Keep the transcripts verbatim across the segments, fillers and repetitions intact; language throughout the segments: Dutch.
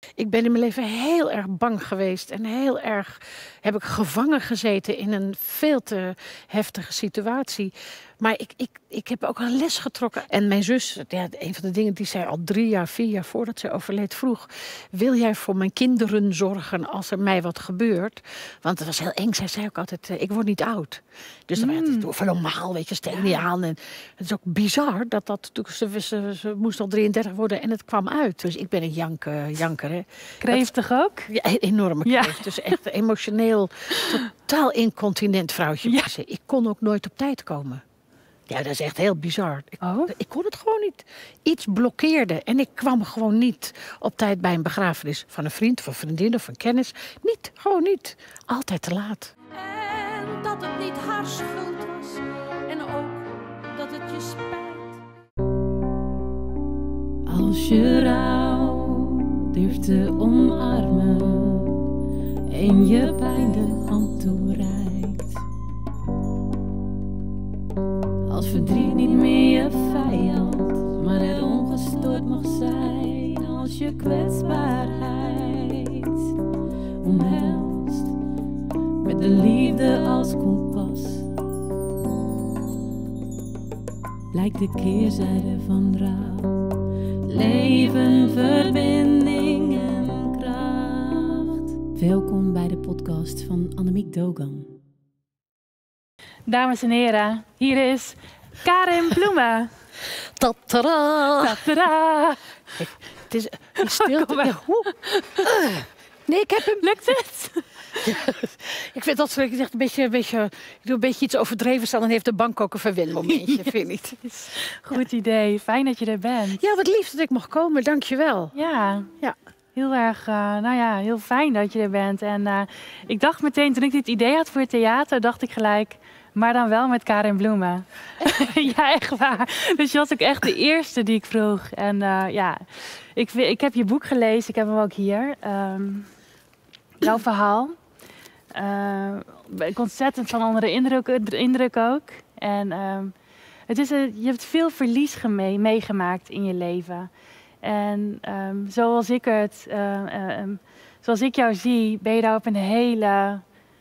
Ik ben in mijn leven heel erg bang geweest en heel erg heb ik gevangen gezeten in een veel te heftige situatie. Maar ik, ik, ik heb ook een les getrokken. En mijn zus, ja, een van de dingen die zij al drie jaar, vier jaar voordat ze overleed vroeg: wil jij voor mijn kinderen zorgen als er mij wat gebeurt? Want het was heel eng. Zij zei ook altijd, ik word niet oud. Dus dan werd het van normaal, weet je, steen niet aan. En het is ook bizar dat dat, ze, ze, ze moest al drieëndertig worden en het kwam uit. Dus ik ben een jank, janker. Hè. Kreeftig ook? Ja, een enorme kreeft. Ja. Dus echt emotioneel, totaal incontinent vrouwtje. Ja. Ik kon ook nooit op tijd komen. Ja, dat is echt heel bizar. Ik, oh? ik kon het gewoon niet. Iets blokkeerde en ik kwam gewoon niet op tijd bij een begrafenis van een vriend, van een vriendin of een kennis. Niet, gewoon niet. Altijd te laat. En dat het niet haar schuld was en ook dat het je spijt. Als je rouw durft te omarmen en je pijn de hand toereikt. Als verdriet niet meer je vijand, maar er ongestoord mag zijn. Als je kwetsbaarheid omhelst met de liefde als kompas. Blijkt de keerzijde van rouw. Leven, verbinding en kracht. Welkom bij de podcast van Annemiek Dogan. Dames en heren, hier is Karin Bloemen. Tatada! Tatada! Het is die stilte. Ja, uh. Nee, ik heb hem. Lukt het? Ja, ik vind dat ik zeg, een beetje, een beetje, ik doe een beetje iets overdreven staan, dan heeft de bank ook een verwinmomentje, vind ik. Goed ja. idee, fijn dat je er bent. Ja, wat lief dat ik mag komen, dankjewel. Ja, ja. heel erg, uh, nou ja, heel fijn dat je er bent. En uh, ik dacht meteen, toen ik dit idee had voor het theater, dacht ik gelijk, maar dan wel met Karin Bloemen. Ja, echt waar. Dus je was ook echt de eerste die ik vroeg. En uh, ja, ik, ik heb je boek gelezen, ik heb hem ook hier. Um, jouw verhaal. Uh, ben ik ontzettend van onder de indruk, de indruk ook. En um, het is een, je hebt veel verlies mee, meegemaakt in je leven. En um, zoals ik het, uh, uh, um, zoals ik jou zie, ben je daar op een hele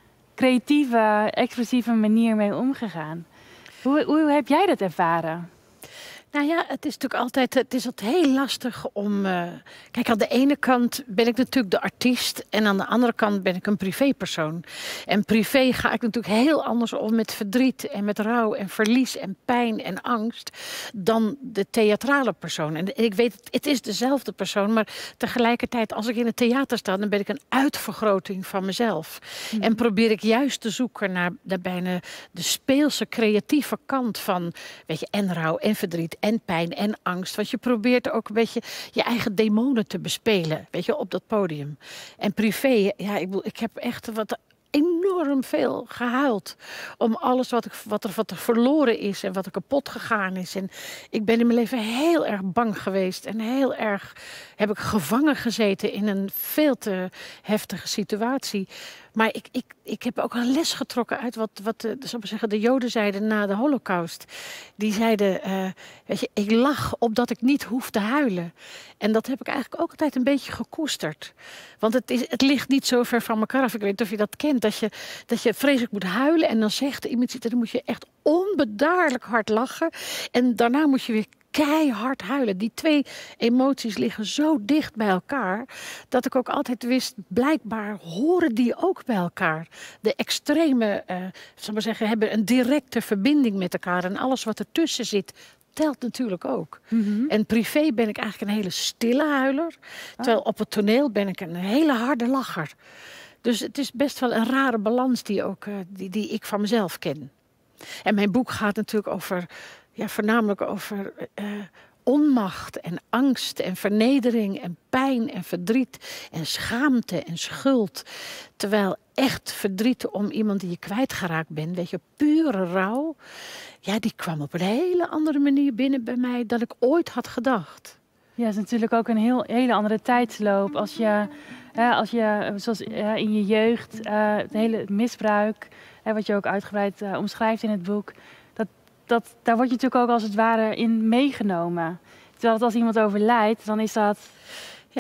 creatieve, expressieve manier mee omgegaan. Hoe, hoe heb jij dat ervaren? Nou ja, het is natuurlijk altijd, het is altijd heel lastig om... Uh, kijk, aan de ene kant ben ik natuurlijk de artiest en aan de andere kant ben ik een privépersoon. En privé ga ik natuurlijk heel anders om met verdriet en met rouw en verlies en pijn en angst dan de theatrale persoon. En ik weet, het is dezelfde persoon, maar tegelijkertijd als ik in het theater sta, dan ben ik een uitvergroting van mezelf. Mm. En probeer ik juist te zoeken naar, naar bijna de speelse, creatieve kant van, weet je, en rouw en verdriet en pijn en angst. Want je probeert ook een beetje je eigen demonen te bespelen, weet je, op dat podium. En privé, ja, ik, ik heb echt wat enorm veel gehuild om alles wat, ik, wat, er, wat er verloren is en wat er kapot gegaan is. En ik ben in mijn leven heel erg bang geweest en heel erg heb ik gevangen gezeten in een veel te heftige situatie. Maar ik, ik, ik heb ook een les getrokken uit wat, wat de, zal ik zeggen, de Joden zeiden na de Holocaust. Die zeiden, uh, weet je, ik lach opdat ik niet hoef te huilen. En dat heb ik eigenlijk ook altijd een beetje gekoesterd. Want het, is, het ligt niet zo ver van elkaar af. Ik weet niet of je dat kent, dat je, dat je vreselijk moet huilen. En dan zegt iemand, dan moet je echt onbedaarlijk hard lachen. En daarna moet je weer keihard huilen. Die twee emoties liggen zo dicht bij elkaar, dat ik ook altijd wist, blijkbaar horen die ook bij elkaar. De extreme, uh, zal maar zeggen, hebben een directe verbinding met elkaar. En alles wat ertussen zit, telt natuurlijk ook. Mm-hmm. En privé ben ik eigenlijk een hele stille huiler. Terwijl op het toneel ben ik een hele harde lacher. Dus het is best wel een rare balans die, ook, uh, die, die ik van mezelf ken. En mijn boek gaat natuurlijk over, ja, voornamelijk over uh, onmacht en angst en vernedering en pijn en verdriet en schaamte en schuld. Terwijl echt verdriet om iemand die je kwijtgeraakt bent, weet je, pure rouw, ja, die kwam op een hele andere manier binnen bij mij dan ik ooit had gedacht. Ja, het is natuurlijk ook een heel, hele andere tijdsloop. Als je, hè, als je zoals uh, in je jeugd, uh, het hele misbruik, hè, wat je ook uitgebreid uh, omschrijft in het boek, dat, dat, daar word je natuurlijk ook als het ware in meegenomen. Terwijl het als iemand overlijdt, dan is dat... Ja.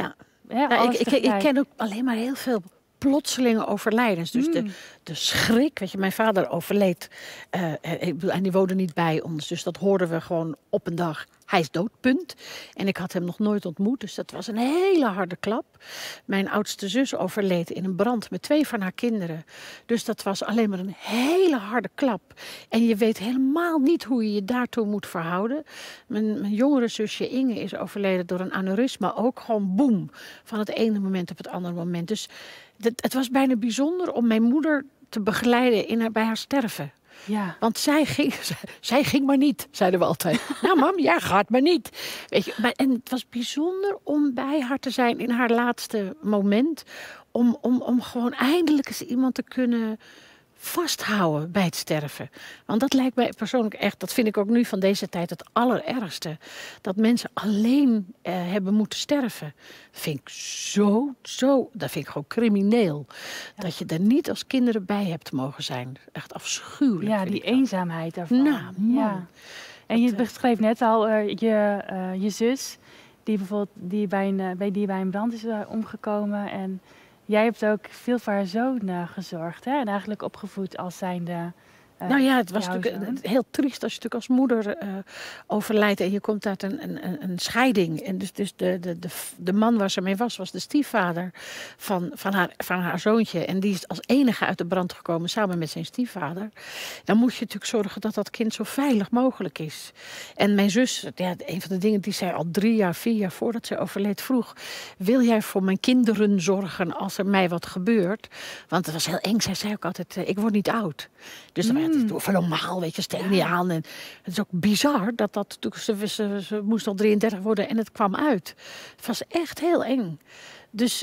hè, Nou, alles ik, ik, ik tegelijk. ken ook alleen maar heel veel plotselinge overlijdens. Dus Mm. de, de schrik, weet je, mijn vader overleed. eh, ik bedoel, en die woonde niet bij ons, dus dat hoorden we gewoon op een dag. Hij is dood, punt. En ik had hem nog nooit ontmoet, dus dat was een hele harde klap. Mijn oudste zus overleed in een brand met twee van haar kinderen. Dus dat was alleen maar een hele harde klap. En je weet helemaal niet hoe je je daartoe moet verhouden. Mijn, mijn jongere zusje Inge is overleden door een aneurysma. Ook gewoon boem, van het ene moment op het andere moment. Dus het, het was bijna bijzonder om mijn moeder te begeleiden in haar, bij haar sterven. Ja. Want zij ging, zij ging maar niet, zeiden we altijd. Nou mam, jij gaat maar niet. Weet je, maar, en het was bijzonder om bij haar te zijn in haar laatste moment. Om, om, om gewoon eindelijk eens iemand te kunnen vasthouden bij het sterven. Want dat lijkt mij persoonlijk echt, dat vind ik ook nu van deze tijd het allerergste. Dat mensen alleen eh, hebben moeten sterven. Dat vind ik zo, zo, dat vind ik gewoon crimineel. Ja. Dat je er niet als kinderen bij hebt mogen zijn. Echt afschuwelijk. Ja, die eenzaamheid daarvan. Nou, man. Ja. En je beschreef net al uh, je, uh, je zus, die bijvoorbeeld die bij, een, uh, bij, die bij een brand is uh, omgekomen. En jij hebt ook veel voor haar zoon uh, gezorgd, hè? En eigenlijk opgevoed als zijnde. Uh, nou ja, het was natuurlijk zoon. Heel triest als je natuurlijk als moeder uh, overlijdt en je komt uit een, een, een scheiding. En dus, dus de, de, de, de man waar ze mee was, was de stiefvader van, van, haar, van haar zoontje. En die is als enige uit de brand gekomen samen met zijn stiefvader. Dan moet je natuurlijk zorgen dat dat kind zo veilig mogelijk is. En mijn zus, ja, een van de dingen die zij al drie jaar, vier jaar voordat zij overleed vroeg: wil jij voor mijn kinderen zorgen als er mij wat gebeurt? Want het was heel eng. Zij zei ook altijd, uh, ik word niet oud. Dus dan het doe van normaal, weet je, steen niet aan. En het is ook bizar dat dat, ze, ze, ze moest al drieëndertig worden en het kwam uit. Het was echt heel eng. Dus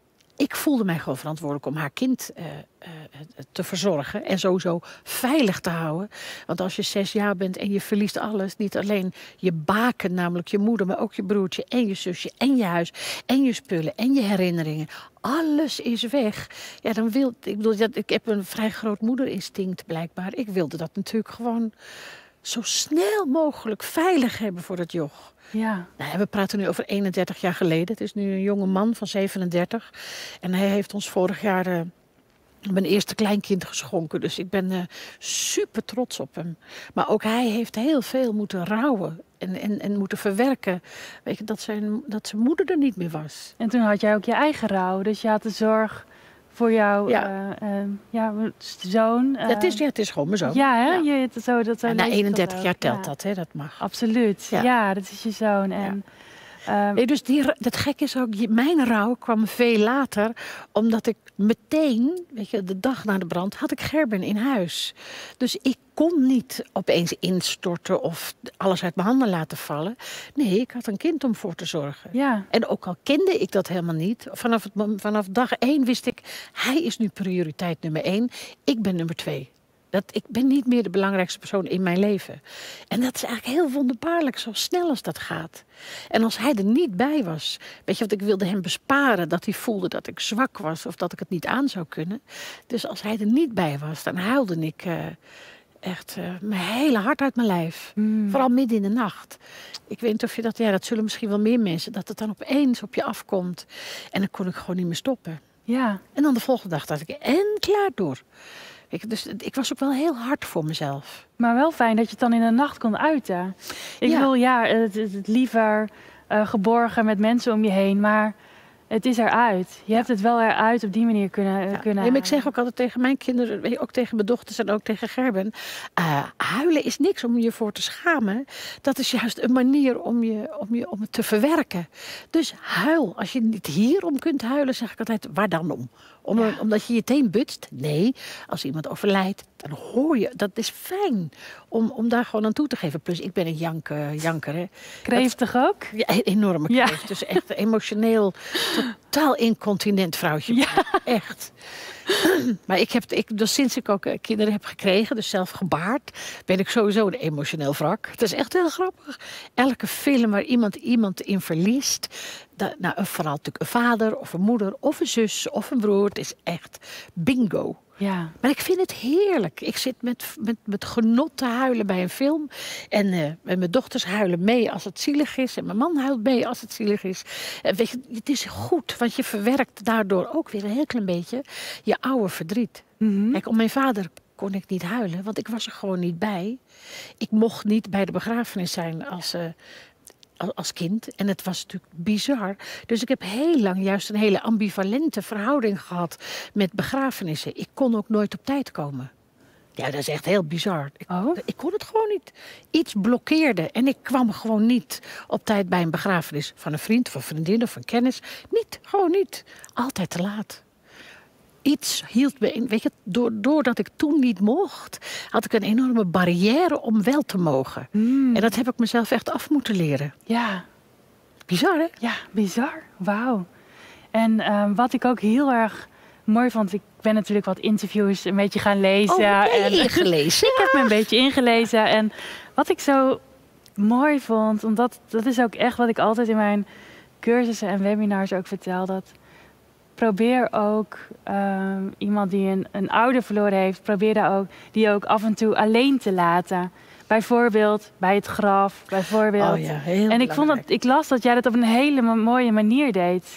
ik voelde mij gewoon verantwoordelijk om haar kind uh, uh, te verzorgen en sowieso veilig te houden. Want als je zes jaar bent en je verliest alles, niet alleen je baken, namelijk je moeder, maar ook je broertje en je zusje en je huis en je spullen en je herinneringen. Alles is weg. Ja, dan wil ik bedoel, ik heb een vrij groot moederinstinct blijkbaar. Ik wilde dat natuurlijk gewoon zo snel mogelijk veilig hebben voor het joch. Ja. Nou, we praten nu over eenendertig jaar geleden. Het is nu een jonge man van zevenendertig. En hij heeft ons vorig jaar uh, mijn eerste kleinkind geschonken. Dus ik ben uh, super trots op hem. Maar ook hij heeft heel veel moeten rouwen. En, en, en moeten verwerken. Weet je, dat zijn, dat zijn moeder er niet meer was. En toen had jij ook je eigen rouw. Dus je had de zorg voor jouw ja. uh, uh, ja, zoon. Uh, ja, het is, ja, het is gewoon mijn zoon. Ja, hè? Ja. Je, zo, dat, zo en na eenendertig jaar telt ja. dat, hè? Dat mag. Absoluut. Ja, ja dat is je zoon. En, ja. um, nee, dus die, dat gek is ook, mijn rouw kwam veel later. Omdat ik meteen, weet je, de dag na de brand, had ik Gerben in huis. Dus ik kon niet opeens instorten of alles uit mijn handen laten vallen. Nee, ik had een kind om voor te zorgen. Ja. En ook al kende ik dat helemaal niet, vanaf, het, vanaf dag één wist ik, hij is nu prioriteit nummer één, ik ben nummer twee. Dat, ik ben niet meer de belangrijkste persoon in mijn leven. En dat is eigenlijk heel wonderbaarlijk, zo snel als dat gaat. En als hij er niet bij was, weet je wat, ik wilde hem besparen dat hij voelde dat ik zwak was of dat ik het niet aan zou kunnen. Dus als hij er niet bij was, dan huilde ik uh, echt uh, mijn hele hart uit mijn lijf. Mm. Vooral midden in de nacht. Ik weet niet of je dat, ja, dat zullen misschien wel meer mensen, dat het dan opeens op je afkomt. En dan kon ik gewoon niet meer stoppen. Ja. En dan de volgende dag dacht ik, en klaar door. Ik, dus ik was ook wel heel hard voor mezelf. Maar wel fijn dat je het dan in de nacht kon uiten. Ik ja. wil ja, het, het liever uh, geborgen met mensen om je heen, maar het is eruit. Je ja. hebt het wel eruit op die manier kunnen... Ja. kunnen nee, maar ik zeg ook altijd tegen mijn kinderen, ook tegen mijn dochters en ook tegen Gerben. Uh, huilen is niks om je voor te schamen. Dat is juist een manier om, je, om, je, om het te verwerken. Dus huil. Als je niet hierom kunt huilen, zeg ik altijd, waar dan om? Om, ja. Omdat je je teen butst? Nee, als iemand overlijdt, dan hoor je. Dat is fijn om, om daar gewoon aan toe te geven. Plus, ik ben een jank, uh, janker. Hè. Kreeftig dat, ook? Ja, een enorme kreeft. Ja. Dus echt een emotioneel, totaal incontinent vrouwtje. Ja. Echt. Maar ik heb, ik, dus sinds ik ook kinderen heb gekregen, dus zelf gebaard, ben ik sowieso een emotioneel wrak. Het is echt heel grappig. Elke film waar iemand iemand in verliest, dat, nou, vooral natuurlijk een vader of een moeder of een zus of een broer, het is echt bingo. Ja. Maar ik vind het heerlijk. Ik zit met, met, met genot te huilen bij een film. En, uh, en mijn dochters huilen mee als het zielig is. En mijn man huilt mee als het zielig is. En weet je, het is goed, want je verwerkt daardoor ook weer een heel klein beetje je oude verdriet. Mm-hmm. Kijk, om mijn vader kon ik niet huilen, want ik was er gewoon niet bij. Ik mocht niet bij de begrafenis zijn als... Uh, als kind. En het was natuurlijk bizar. Dus ik heb heel lang juist een hele ambivalente verhouding gehad met begrafenissen. Ik kon ook nooit op tijd komen. Ja, dat is echt heel bizar. Ik, oh? ik kon het gewoon niet. Iets blokkeerde en ik kwam gewoon niet op tijd bij een begrafenis van een vriend of een vriendin of een kennis. Niet, gewoon niet. Altijd te laat. Iets hield me in. Weet je, doordat ik toen niet mocht, had ik een enorme barrière om wel te mogen. Mm. En dat heb ik mezelf echt af moeten leren. Ja. Bizar, hè? Ja, bizar. Wauw. En uh, wat ik ook heel erg mooi vond, ik ben natuurlijk wat interviews een beetje gaan lezen. Oh, heb jij en ingelezen? Ik heb me een beetje ingelezen. En wat ik zo mooi vond, omdat dat is ook echt wat ik altijd in mijn cursussen en webinars ook vertel, dat probeer ook um, iemand die een, een ouder verloren heeft, probeer daar ook, die ook af en toe alleen te laten. Bijvoorbeeld bij het graf, bijvoorbeeld. Oh ja, heel en ik, vond dat, ik las dat jij dat op een hele mooie manier deed.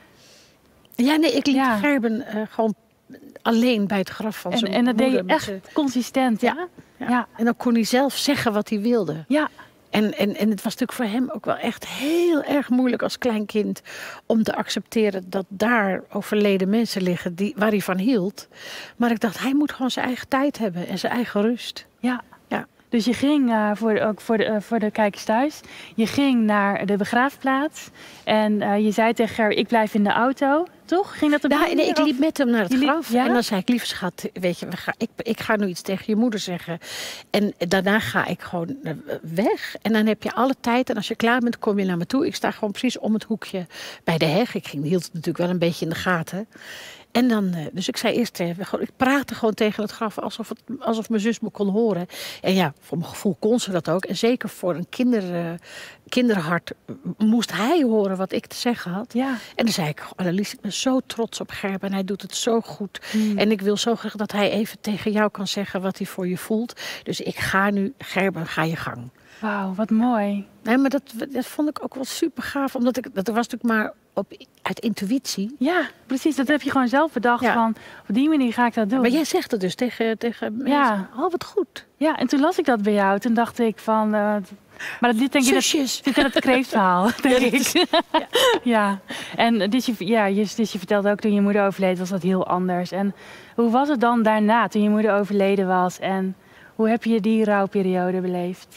Ja, nee, ik liet ja. Gerben uh, gewoon alleen bij het graf van en, zijn en dat moeder. deed je echt de... consistent, ja. Ja. Ja. ja. En dan kon hij zelf zeggen wat hij wilde. Ja. En, en, en het was natuurlijk voor hem ook wel echt heel erg moeilijk als klein kind om te accepteren dat daar overleden mensen liggen die, waar hij van hield. Maar ik dacht, hij moet gewoon zijn eigen tijd hebben en zijn eigen rust. Ja. Ja. Dus je ging, uh, voor, ook voor de, uh, voor de kijkers thuis, je ging naar de begraafplaats en uh, je zei tegen Ger, ik blijf in de auto, toch? Ging dat op nou, nee, ik liep met hem naar het liep, graf ja? en dan zei ik, lieve schat, weet je, we gaan, ik, ik ga nu iets tegen je moeder zeggen. En daarna ga ik gewoon weg en dan heb je alle tijd en als je klaar bent, kom je naar me toe. Ik sta gewoon precies om het hoekje bij de heg. Ik ging, hield het natuurlijk wel een beetje in de gaten. En dan, dus ik zei eerst, ik praatte gewoon tegen het graf alsof, het, alsof mijn zus me kon horen. En ja, voor mijn gevoel kon ze dat ook. En zeker voor een kinder, kinderhart moest hij horen wat ik te zeggen had. Ja. En dan zei ik, Annelies, ik ben zo trots op Gerben en hij doet het zo goed. Hmm. En ik wil zo graag dat hij even tegen jou kan zeggen wat hij voor je voelt. Dus ik ga nu, Gerben, ga je gang. Wauw, wat mooi. Nee, maar dat, dat vond ik ook wel super gaaf. Omdat ik, dat was natuurlijk maar op, uit intuïtie. Ja, precies. Dat heb je gewoon zelf bedacht. Ja. Van, op die manier ga ik dat doen. Maar jij zegt het dus tegen, tegen mensen. Ja. Oh, wat goed. Ja, en toen las ik dat bij jou. Toen dacht ik van... Uh, maar dat denk je dat Zusjes. zit in het kreeftverhaal, denk Ja, ik. is, ja. Ja. En dus je, ja, je, dus je vertelde ook toen je moeder overleed, was dat heel anders. En hoe was het dan daarna, toen je moeder overleden was? En hoe heb je die rouwperiode beleefd?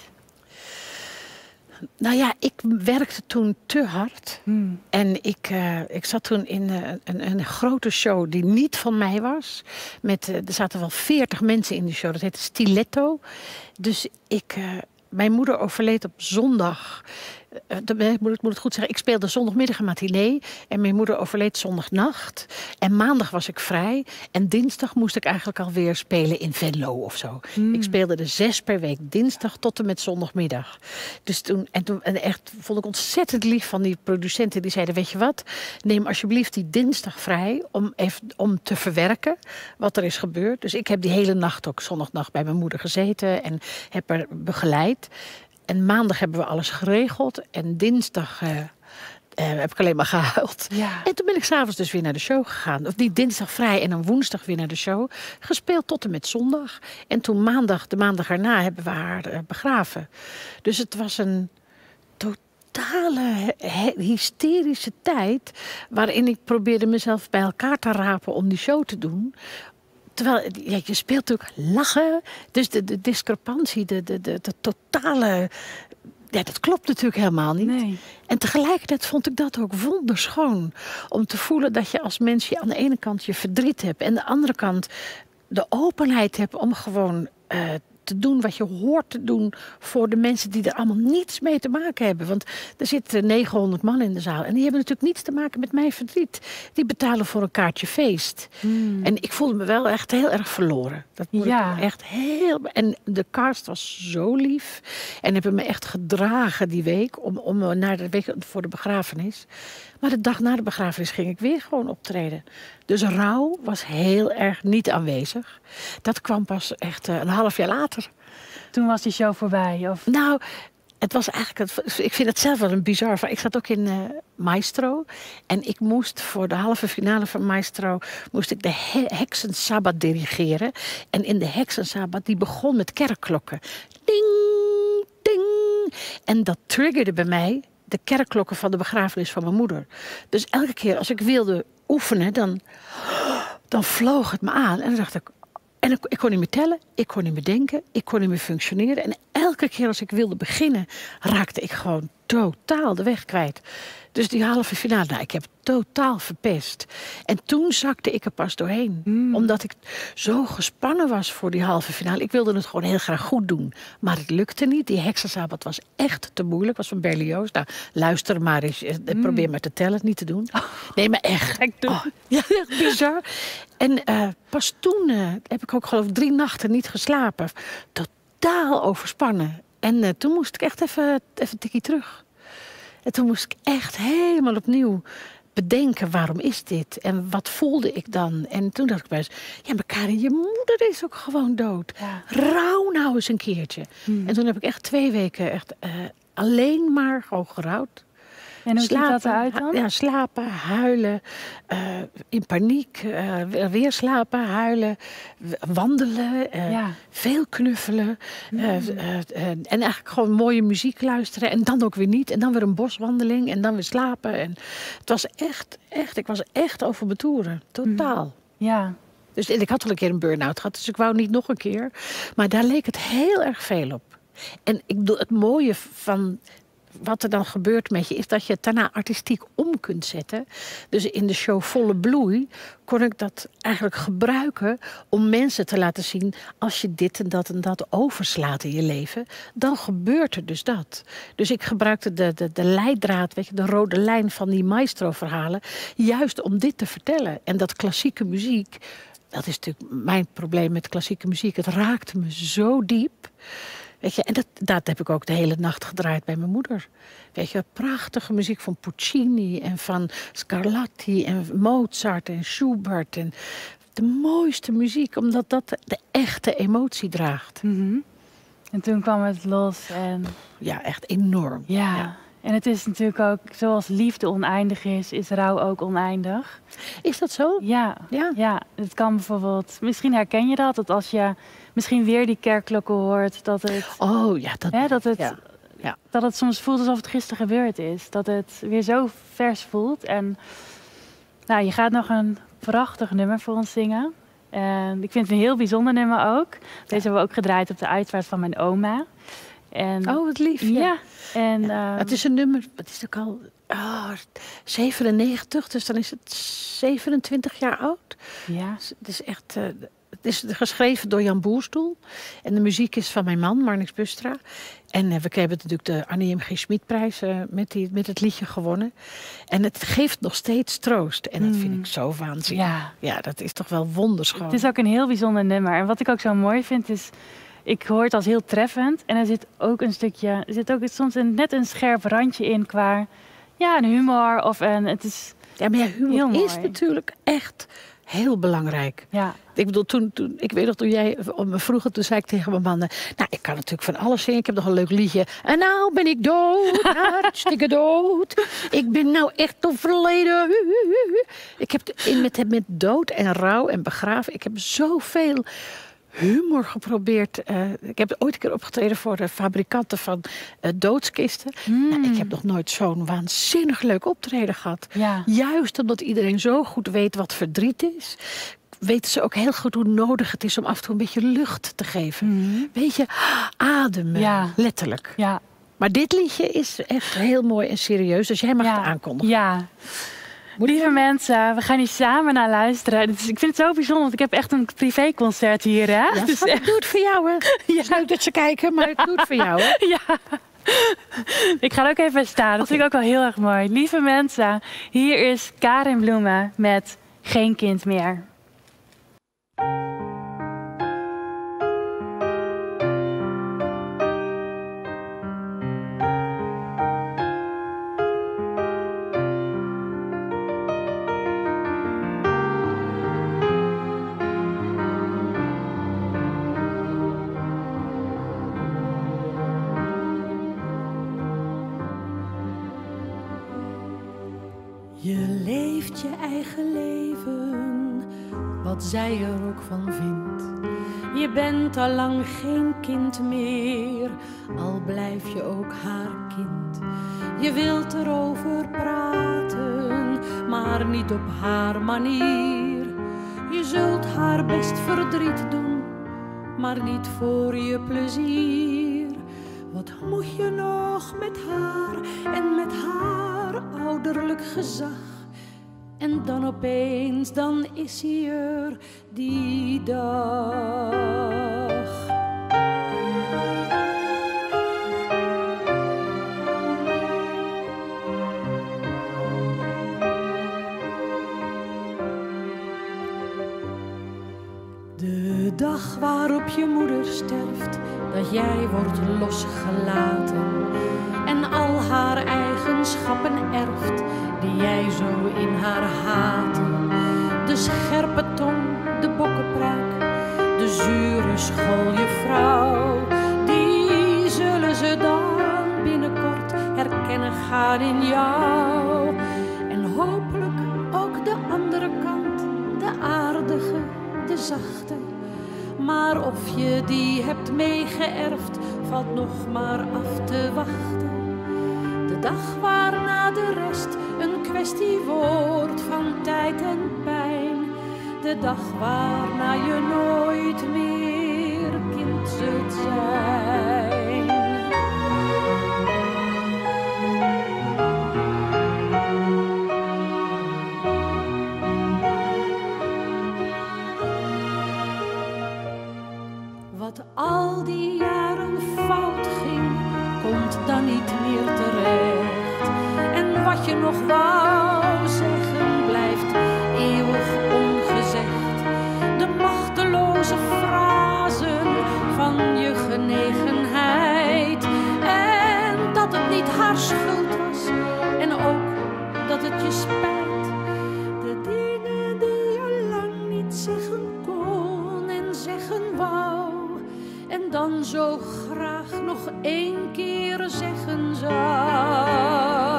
Nou ja, ik werkte toen te hard. Hmm. En ik, uh, ik zat toen in uh, een, een grote show die niet van mij was. Met, uh, er zaten wel veertig mensen in die show. Dat heette Stiletto. Dus ik... Uh, Mijn moeder overleed op zondag. Uh, ik moet het goed zeggen. Ik speelde zondagmiddag een matinee. En mijn moeder overleed zondagnacht. En maandag was ik vrij. En dinsdag moest ik eigenlijk alweer spelen in Venlo of zo. Mm. Ik speelde er zes per week. Dinsdag tot en met zondagmiddag. Dus toen, en toen en echt vond ik ontzettend lief van die producenten. Die zeiden, weet je wat? Neem alsjeblieft die dinsdag vrij. Om, even, om te verwerken wat er is gebeurd. Dus ik heb die hele nacht ook zondagnacht bij mijn moeder gezeten. En heb haar begeleid. En maandag hebben we alles geregeld. En dinsdag uh, uh, heb ik alleen maar gehuild. Ja. En toen ben ik s'avonds dus weer naar de show gegaan. Of die dinsdag vrij en dan woensdag weer naar de show. Gespeeld tot en met zondag. En toen maandag, de maandag erna, hebben we haar uh, begraven. Dus het was een totale hysterische tijd. Waarin ik probeerde mezelf bij elkaar te rapen om die show te doen. Terwijl, ja, je speelt natuurlijk lachen. Dus de, de discrepantie, de, de, de, de totale... Ja, dat klopt natuurlijk helemaal niet. Nee. En tegelijkertijd vond ik dat ook wonderschoon. Om te voelen dat je als mens je aan de ene kant je verdriet hebt. En aan de andere kant de openheid hebt om gewoon... Uh, te doen wat je hoort te doen voor de mensen die er allemaal niets mee te maken hebben. Want er zitten negenhonderd man in de zaal. En die hebben natuurlijk niets te maken met mijn verdriet. Die betalen voor een kaartje feest. Hmm. En ik voelde me wel echt heel erg verloren. Dat moet ja. ik echt heel... En de cast was zo lief. En hebben me echt gedragen die week. Om, om naar de week voor de begrafenis. Maar Maar de dag na de begrafenis ging ik weer gewoon optreden. Dus rouw was heel erg niet aanwezig. Dat kwam pas echt uh, een half jaar later. Toen was die show voorbij? Of? Nou, het was eigenlijk, het, ik vind het zelf wel een bizar verhaal. Ik zat ook in uh, Maestro. En ik moest voor de halve finale van Maestro, moest ik de he Heksensabbat dirigeren. En in de Heksensabbat, die begon met kerkklokken. Ding, ding. En dat triggerde bij mij de kerkklokken van de begrafenis van mijn moeder. Dus elke keer als ik wilde oefenen, dan, dan vloog het me aan. En dan dacht ik, en ik, ik kon niet meer tellen, ik kon niet meer denken, ik kon niet meer functioneren. En elke keer als ik wilde beginnen, raakte ik gewoon totaal de weg kwijt. Dus die halve finale, nou, ik heb het totaal verpest. En toen zakte ik er pas doorheen. Mm. Omdat ik zo gespannen was voor die halve finale. Ik wilde het gewoon heel graag goed doen. Maar het lukte niet. Die Heksensabbat was echt te moeilijk. Was van Berlioz. Nou, luister maar eens. Mm. Probeer maar te tellen, niet te doen. Nee, maar echt. Oh, ja, echt bizar. En uh, pas toen uh, heb ik ook geloof ik drie nachten niet geslapen. Totaal overspannen. En uh, toen moest ik echt even, even een tikkie terug. En toen moest ik echt helemaal opnieuw bedenken, waarom is dit? En wat voelde ik dan? En toen dacht ik bij mezelf, ja, maar Karin, je moeder is ook gewoon dood. Ja. Rouw nou eens een keertje. Hmm. En toen heb ik echt twee weken echt uh, alleen maar gewoon gerouwd. En hoe ziet dat eruit dan? Ja, slapen, huilen, uh, in paniek, uh, weer slapen, huilen, wandelen, uh, ja. veel knuffelen. Mm. Uh, uh, uh, en eigenlijk gewoon mooie muziek luisteren en dan ook weer niet. En dan weer een boswandeling en dan weer slapen. En het was echt, echt, ik was echt over mijn toeren. Totaal. Mm. Ja. Dus ik had al een keer een burn-out gehad, dus ik wou niet nog een keer. Maar daar leek het heel erg veel op. En ik bedoel, het mooie van wat er dan gebeurt met je, is dat je het daarna artistiek om kunt zetten. Dus in de show Volle Bloei kon ik dat eigenlijk gebruiken om mensen te laten zien, als je dit en dat en dat overslaat in je leven, dan gebeurt er dus dat. Dus ik gebruikte de, de, de leidraad, weet je, de rode lijn van die Maestro-verhalen, juist om dit te vertellen. En dat klassieke muziek, dat is natuurlijk mijn probleem met klassieke muziek. Het raakte me zo diep. Weet je, en dat, dat heb ik ook de hele nacht gedraaid bij mijn moeder. Weet je, prachtige muziek van Puccini en van Scarlatti en Mozart en Schubert. En de mooiste muziek, omdat dat de echte emotie draagt. Mm-hmm. En toen kwam het los en... Ja, echt enorm. Ja. ja. En het is natuurlijk ook, zoals liefde oneindig is, is rouw ook oneindig. Is dat zo? Ja, ja. ja. Het kan bijvoorbeeld, misschien herken je dat, dat als je misschien weer die kerkklokken hoort, dat het... Oh ja, dat... Hè, dat het, ja. Ja. dat het soms voelt alsof het gisteren gebeurd is. Dat het weer zo vers voelt. En nou, je gaat nog een prachtig nummer voor ons zingen. En ik vind het een heel bijzonder nummer ook. Deze ja. hebben we ook gedraaid op de uitvaart van mijn oma. En, oh, wat lief. Ja. ja. En, ja. Um, het is een nummer, het is ook al oh, zevenennegentig, dus dan is het zevenentwintig jaar oud. Ja. Het is echt, uh, het is geschreven door Jan Boerstoel. En de muziek is van mijn man, Marnix Bustra. En uh, we kregen natuurlijk de Annie M G Schmidprijs uh, met, die, met het liedje gewonnen. En het geeft nog steeds troost. En dat mm. vind ik zo waanzinnig. Ja. ja, dat is toch wel wonderschoon. Het is ook een heel bijzonder nummer. En wat ik ook zo mooi vind is, ik hoor het als heel treffend. En er zit ook een stukje, er zit ook soms een, net een scherp randje in qua ja, een humor. Of een, het is ja, maar ja, humor is natuurlijk echt heel belangrijk. Ja. Ik bedoel, toen, toen, ik weet nog, toen jij me vroeg, toen zei ik tegen mijn man, nou, ik kan natuurlijk van alles zingen. Ik heb nog een leuk liedje. En nou ben ik dood, hartstikke dood. Ik ben nou echt overleden. Ik heb in, met, met dood en rouw en begraven, ik heb zoveel humor geprobeerd. Uh, ik heb ooit een keer opgetreden voor de fabrikanten van uh, doodskisten. Mm. Nou, ik heb nog nooit zo'n waanzinnig leuk optreden gehad. Ja. Juist omdat iedereen zo goed weet wat verdriet is, weten ze ook heel goed hoe nodig het is om af en toe een beetje lucht te geven. Mm. Weet je, ademen, ja. letterlijk. Ja. Maar dit liedje is echt heel mooi en serieus, dus jij mag ja. het aankondigen. Ja. Lieve mensen, we gaan hier samen naar luisteren. Dus ik vind het zo bijzonder, want ik heb echt een privéconcert hier. Hè? Ja, dus echt... ik doe het voor jou. Hè? Ja. Het is leuk dat ze kijken, maar ik doe het voor jou. Hè? Ja. Ik ga ook even staan, dat okay. vind ik ook wel heel erg mooi. Lieve mensen, hier is Karin Bloemen met Geen Kind Meer. leeft je eigen leven, wat zij er ook van vindt. Je bent al lang geen kind meer, al blijf je ook haar kind. Je wilt erover praten, maar niet op haar manier. Je zult haar best verdriet doen, maar niet voor je plezier. Wat moet je nog met haar en met haar ouderlijk gezag? En dan opeens, dan is hij er die dag. De dag waarop je moeder sterft, dat jij wordt losgelaten en al haar eigenschappen erft die jij zo in haar haatte. De scherpe tong, de bokkenpruik, de zure schooljuffrouw, die zullen ze dan binnenkort herkennen gaan in jou. En hopelijk ook de andere kant, de aardige, de zachte. Maar of je die hebt meegeërfd, valt nog maar af te wachten. De dag waarna de rest een kwestie wordt van tijd en pijn. De dag waarna je nooit meer kind zult zijn. Wat al die jaren fout ging, komt dan niet meer terecht. En wat je nog wou zeggen, blijft eeuwig ongezegd. De machteloze frasen van je genegenheid. En dat het niet haar schuld was, en ook dat het je spijt. De dingen die je lang niet zeggen kon en zeggen wou. En dan zo graag nog één keer zeggen zou.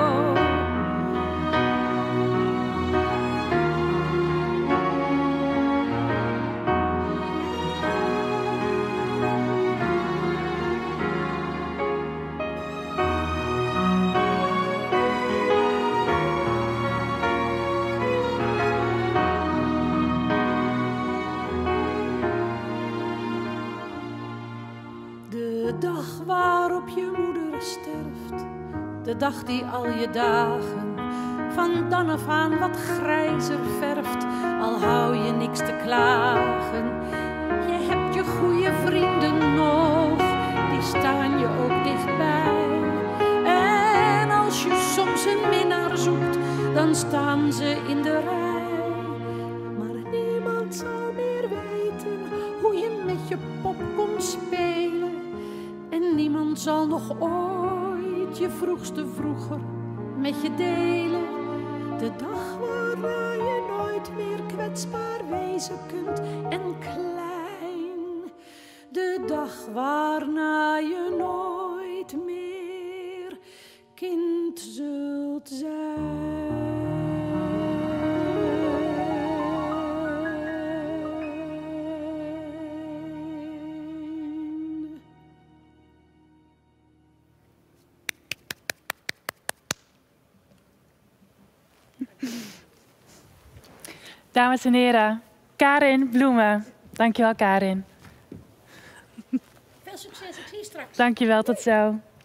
De dag waarop je moeder sterft, de dag die al je dagen van dan af aan wat grijzer verft, al hou je niks te klagen. Je hebt je goede vrienden nog, die staan je ook dichtbij. En als je soms een minnaar zoekt, dan staan ze in de rij. Maar niemand zal meer weten hoe je met je pop kon spelen. En niemand zal nog ooit je vroegste vroeger met je delen. De dag waarna je nooit meer kwetsbaar wezen kunt en klein. De dag waarna je nooit meer kind zult zijn. Dames en heren, Karin Bloemen. Dankjewel, Karin. Veel succes, ik zie je straks. Dankjewel, tot zo.